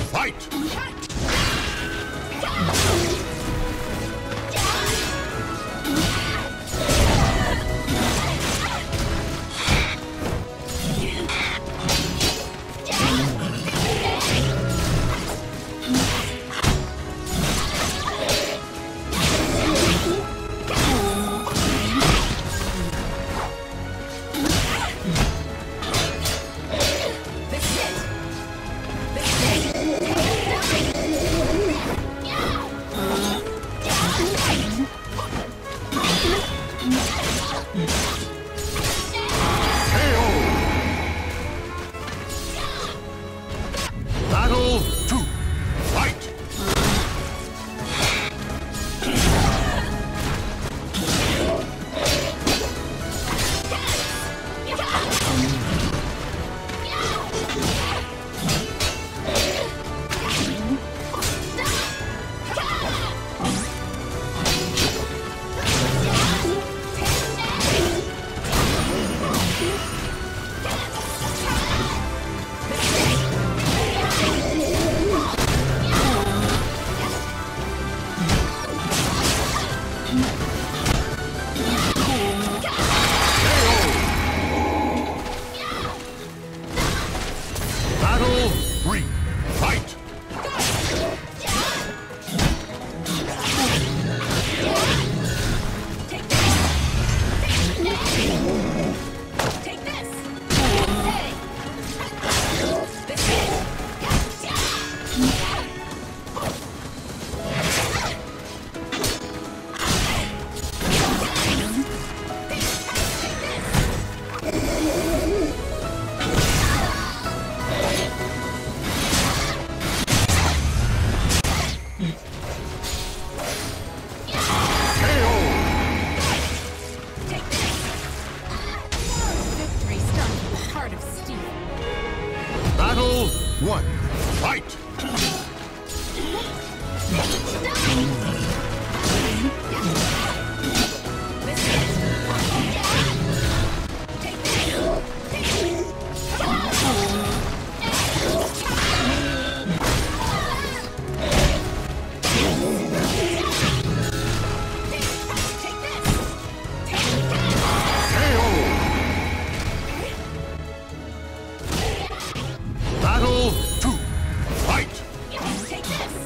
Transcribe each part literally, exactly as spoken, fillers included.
Fight! One, fight! Battle two, fight! Take this!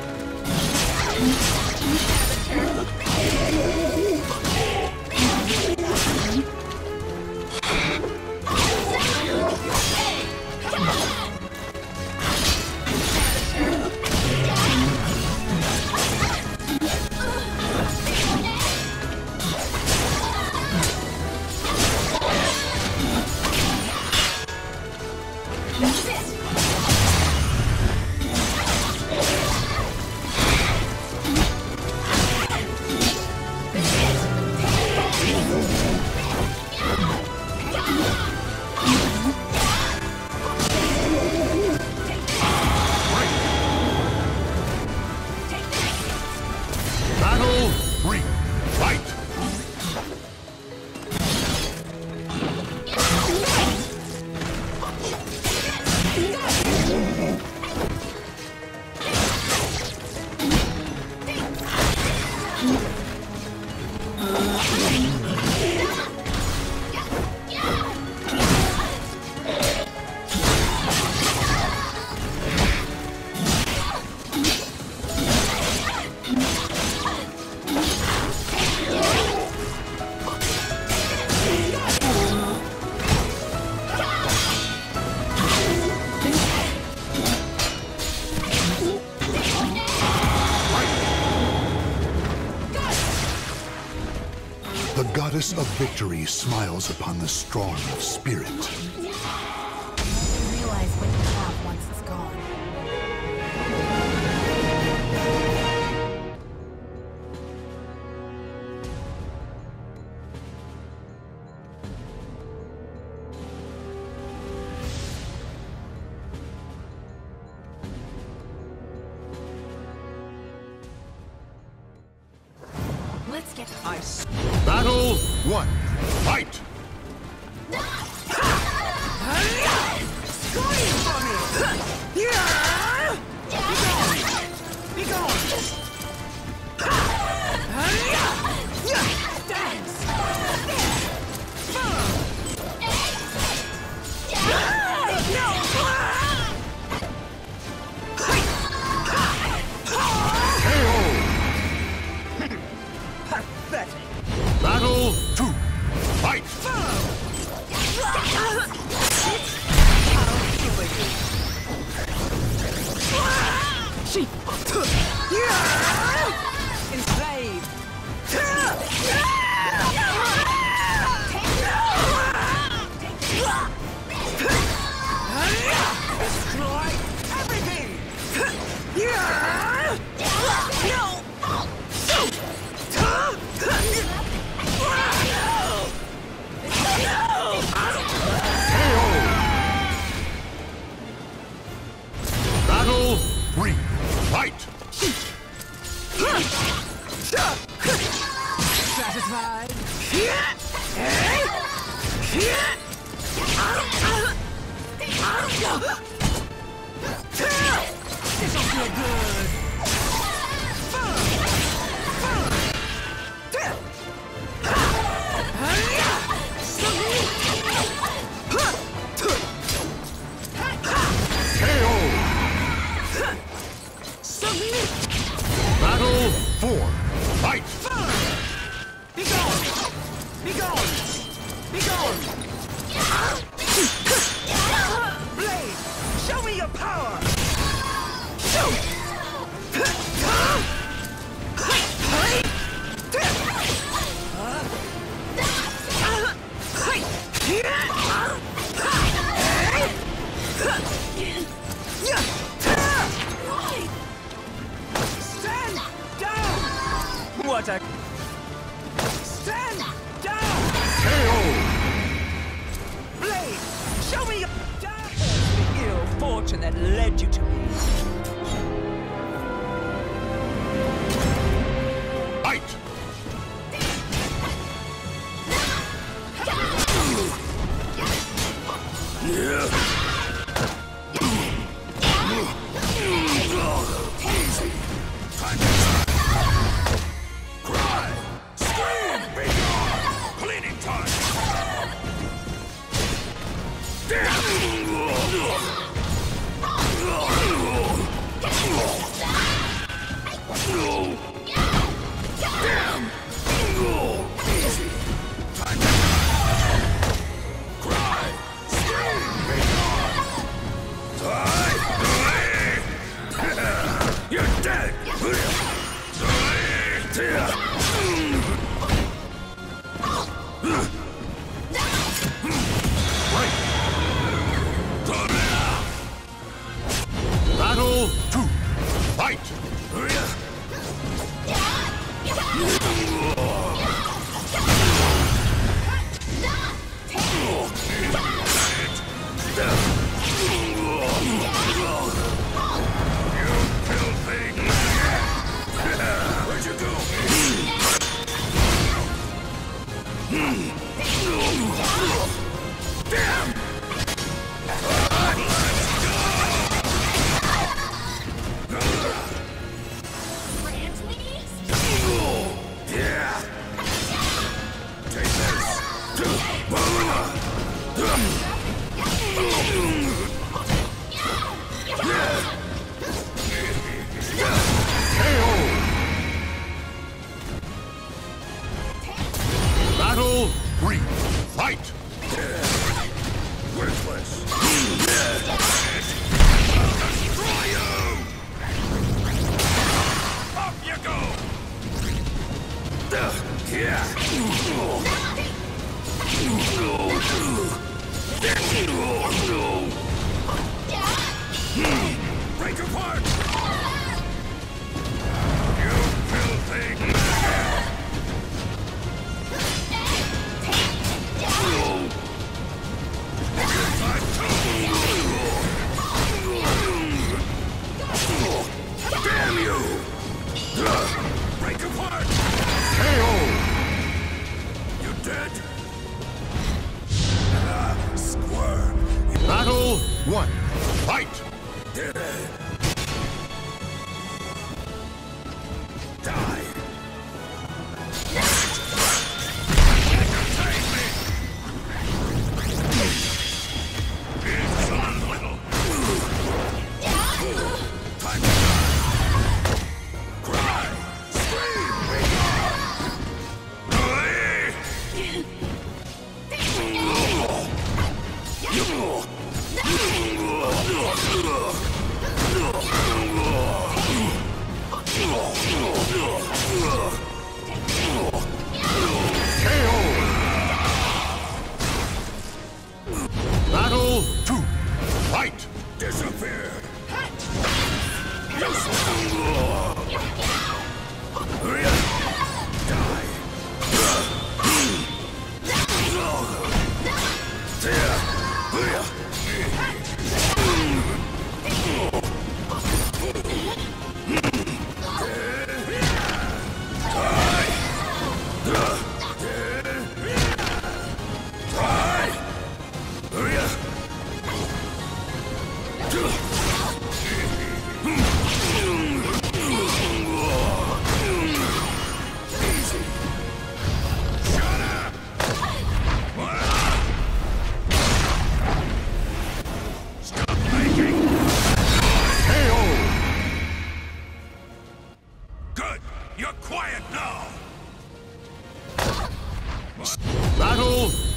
Battle three, fight! The goddess of victory smiles upon the strong of spirit. You realize what you have once it's gone. Let's get ice. Battle one, fight! Scream for me! Enslaved. Destroy everything. Battle three. Fight! Satisfied? This'll feel good. Battle four. Fight! Be gone! Be gone! Be gone! Blade, show me your power! Shoot! Stand down! What a... Stand down! K O! Blade, show me your... The ill fortune that led you to me. Fight! Easy. Time to shine. Cry. Scream. Be gone. Cleaning time. Damn. Easy. Time to shine. Cry. Scream. Be gone. Die. You're dead! Battle two. Fight! Where'd you go? Damn! Yeah! Take this! Battle three. Fight! Worthless! Destroy you! Up you go! Yeah! Break apart! You filthy maggot! Damn you! Break apart! K O! You dead? Ah, squirm! Battle one. Fight!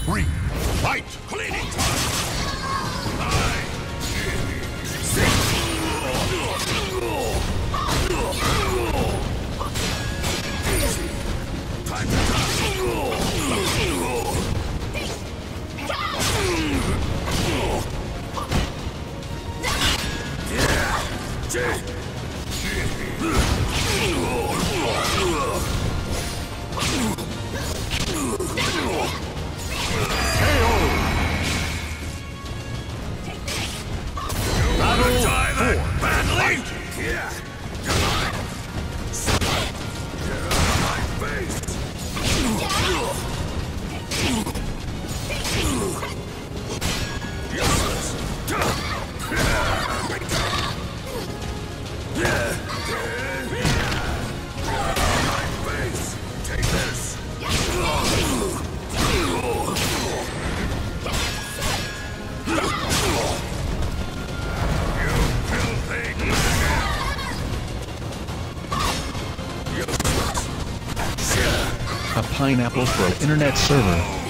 Three, fight! Cleaning time! Nine! Easy! Time to A pineapple for an internet server.